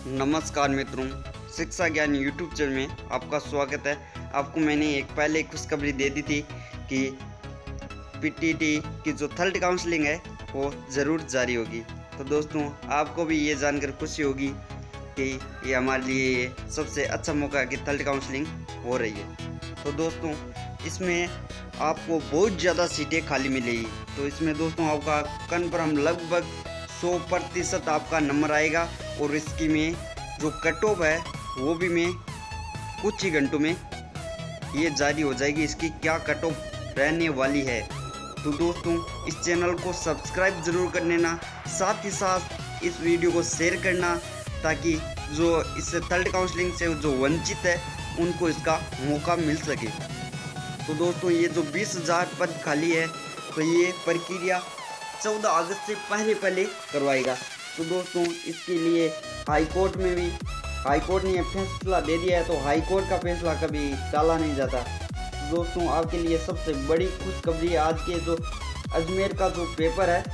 नमस्कार मित्रों, शिक्षा ज्ञान यूट्यूब चैनल में आपका स्वागत है। आपको मैंने पहले खुशखबरी दे दी थी कि पीटीटी की जो थर्ड काउंसलिंग है वो ज़रूर जारी होगी। तो दोस्तों, आपको भी ये जानकर खुशी होगी कि ये हमारे लिए सबसे अच्छा मौका है कि थर्ड काउंसलिंग हो रही है। तो दोस्तों, इसमें आपको बहुत ज़्यादा सीटें खाली मिलेगी। तो इसमें दोस्तों आपका कन्फर्म लगभग 100% आपका नंबर आएगा और इसकी में जो कट ऑफ है वो भी मैं कुछ ही घंटों में ये जारी हो जाएगी, इसकी क्या कट ऑफ रहने वाली है। तो दोस्तों, इस चैनल को सब्सक्राइब ज़रूर कर लेना, साथ ही साथ इस वीडियो को शेयर करना ताकि जो इस थर्ड काउंसलिंग से जो वंचित है उनको इसका मौका मिल सके। तो दोस्तों, ये जो 20,000 पद खाली है तो ये प्रक्रिया 14 अगस्त से पहले करवाएगा। तो दोस्तों, इसके लिए हाई कोर्ट ने फैसला दे दिया है, तो हाई कोर्ट का फैसला कभी टाला नहीं जाता। तो दोस्तों, आपके लिए सबसे बड़ी खुशखबरी है आज के जो अजमेर का जो पेपर है,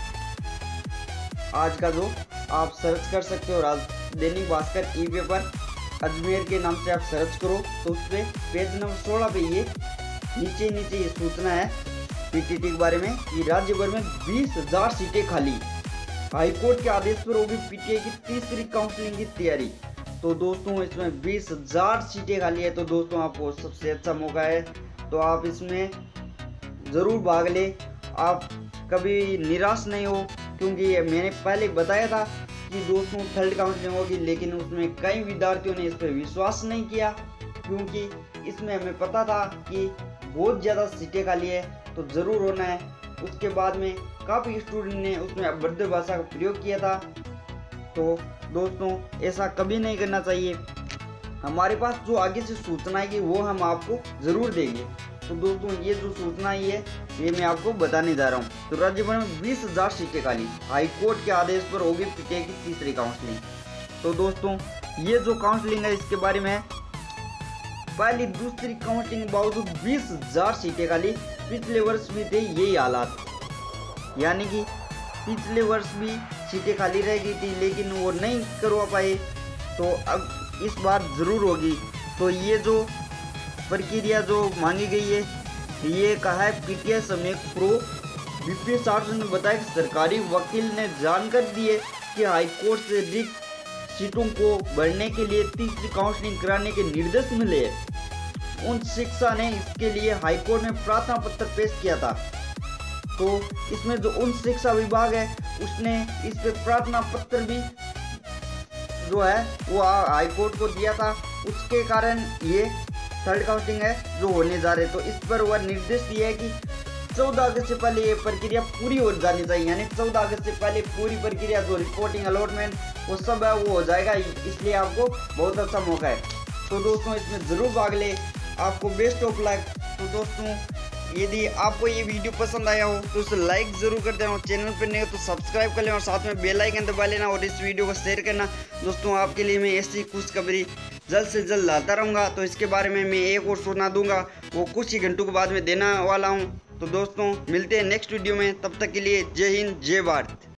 आज का जो आप सर्च कर सकते हो, दैनिक भास्कर ई पेपर अजमेर के नाम से आप सर्च करो तो उस पर पेज नंबर 16 पे ये नीचे ये सूचना है पीटीटी के बारे में कि राज्य भर में 20,000 सीटें खाली, हाईकोर्ट के आदेश पर होगी पीटीए की तीसरी काउंसलिंग की तैयारी। तो दोस्तों, इसमें 20,000 सीटें खाली है। तो दोस्तों, आपको सबसे अच्छा मौका है, तो आप इसमें ज़रूर भाग ले। आप कभी निराश नहीं हो, क्योंकि मैंने पहले बताया था कि दोस्तों थर्ड काउंसलिंग होगी, लेकिन उसमें कई विद्यार्थियों ने इस पर विश्वास नहीं किया, क्योंकि इसमें हमें पता था कि बहुत ज़्यादा सीटें खाली है तो ज़रूर होना है। उसके बाद में काफ़ी स्टूडेंट ने उसमें अभद्र भाषा का प्रयोग किया था। तो दोस्तों, ऐसा कभी नहीं करना चाहिए। हमारे पास जो आगे से सूचना है वो हम आपको ज़रूर देंगे। तो दोस्तों, ये जो सूचना है ये मैं आपको बताने जा रहा हूँ। तो राज्य भर में 20,000 सीटें खाली, हाईकोर्ट के आदेश पर होगी पीटीए की तीसरी काउंसलिंग। तो दोस्तों, ये जो काउंसलिंग है इसके बारे में पहली दूसरी काउंसलिंग के बावजूद 20,000 सीटें खाली। पिछले वर्ष भी थे यही हालात, यानी कि पिछले वर्ष भी सीटें खाली रह गई थी, लेकिन वो नहीं करवा पाए। तो अब इस बार ज़रूर होगी। तो ये जो प्रक्रिया जो मांगी गई है, ये कहा है पीटीए समेत प्रो बीपीएस ने बताया कि सरकारी वकील ने जानकारी दी है कि हाईकोर्ट से रिक्त सीटों को भरने के लिए तीसरी काउंसलिंग कराने के निर्देश मिले हैं। उन शिक्षा ने इसके लिए हाईकोर्ट में प्रार्थना पत्र पेश किया था। तो इसमें जो उन शिक्षा विभाग है उसने इस पे प्रार्थना पत्र भी जो है वो हाईकोर्ट को दिया था। उसके कारण ये थर्ड काउंसलिंग है जो होने जा रहे। तो इस पर वह निर्देश दिया है कि 14 अगस्त से पहले ये प्रक्रिया पूरी हो जानी चाहिए, यानी 14 अगस्त से पहले पूरी प्रक्रिया जो रिपोर्टिंग अलॉटमेंट वो सब है वो हो जाएगा। इसलिए आपको बहुत अच्छा मौका है। तो दोस्तों, इसमें ज़रूर भाग ले, आपको बेस्ट ऑफ लक। तो दोस्तों, यदि आपको ये वीडियो पसंद आया हो तो उसे लाइक ज़रूर कर देना, चैनल पर नहीं हो तो सब्सक्राइब कर लेना और साथ में बेल आइकन दबा लेना और इस वीडियो को शेयर करना। दोस्तों, आपके लिए मैं ऐसी खुशखबरी जल्द से जल्द लाता रहूँगा। तो इसके बारे में मैं एक और सूचना दूंगा, वो कुछ ही घंटों के बाद में देने वाला हूँ। तो दोस्तों, मिलते हैं नेक्स्ट वीडियो में, तब तक के लिए जय हिंद जय भारत।